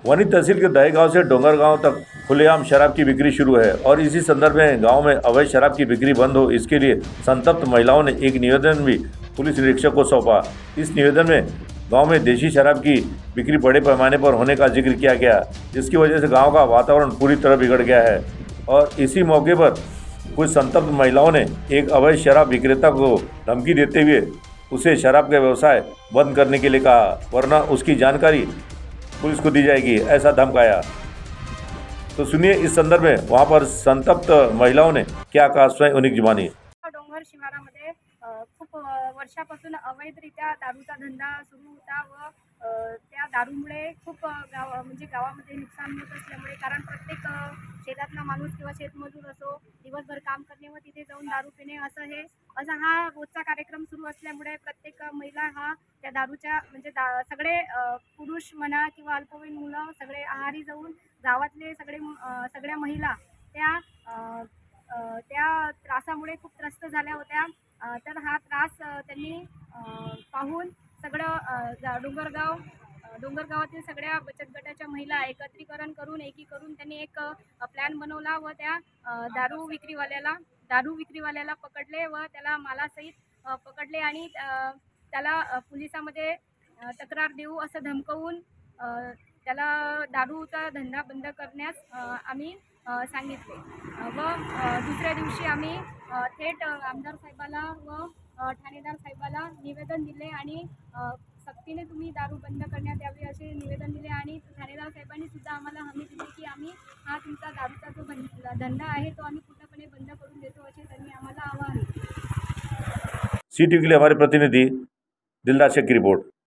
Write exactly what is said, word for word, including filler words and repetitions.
वनी तहसील के दही गांव से डोंगर गांव तक खुलेआम शराब की बिक्री शुरू है और इसी संदर्भ में गांव में अवैध शराब की बिक्री बंद हो, इसके लिए संतप्त महिलाओं ने एक निवेदन भी पुलिस निरीक्षक को सौंपा। इस निवेदन में गांव में देशी शराब की बिक्री बड़े पैमाने पर होने का जिक्र किया गया, जिसकी वजह से गांव का वातावरण पूरी तरह बिगड़ गया है। और इसी मौके पर कुछ संतप्त महिलाओं ने एक अवैध शराब विक्रेता को धमकी देते हुए उसे शराब का व्यवसाय बंद करने के लिए कहा, वरना उसकी जानकारी पुलिस को दी जाएगी, ऐसा धमकाया। तो सुनिए इस संदर्भ में वहां पर संतप्त महिलाओं ने क्या कहा, स्वयं उन्हीं की जुबानी। डोंगर शिवारामध्ये खूप वर्षापासून अवैधरित्या दारूचा धंदा सुरू होता व त्या दारूमुळे खूप गाव म्हणजे गावामध्ये नुकसान होत असल्यामुळे, कारण प्रत्येक शेतातला माणूस किंवा शेतमजूर असो दिवसभर काम करणे व तिथे जाऊन दारू पिणे असं हे असा हा रोजचा कार्यक्रम सुरू असल्यामुळे प्रत्येक महिला हा त्या दारूच्या म्हणजे दा सगळे पुरुष म्हणा किंवा अल्पवयीन मुलं सगळे आहारी जाऊन गावातले सगळे सगळ्या महिला त्या त्या त्रासामुळे खूप त्रस्त झाल्या होत्या। तर हा त्रास त्यांनी पाहून सगळं डोंगरगाव डोंगरगावातील सगळ्या बचत गटाच्या महिला एकत्रीकरण करून एकी करून त्यांनी एक प्लॅन बनवला व त्या दारू विक्रीवाल्याला दारू विक्रीवाल्याला पकडले व त्याला मालासहित पकडले आणि त्याला पोलिसांमध्ये तक्रार देऊ असं धमकवून त्याला दारूचा धंदा बंद करण्यास आम्ही सांगितले व दुसऱ्या दिवशी आम्ही थेट आमदार साहेबाला व ठाणेदार साहेबाला निवेदन दिले आणि सक्तीने तुम्ही दारू बंद करण्यात यावी असे निवेदन दिले आणि ठाणेदार साहेबांनी सुद्धा आम्हाला हमी दिली की आम्ही हा तुमचा दारूचा जो बंद धंदा आहे तो आम्ही पूर्णपणे बंद करून देतो असे त्यांनी आम्हाला आवाहन। सी टी वी के लिए हमारे प्रतिनिधि दिलदार शेख की रिपोर्ट।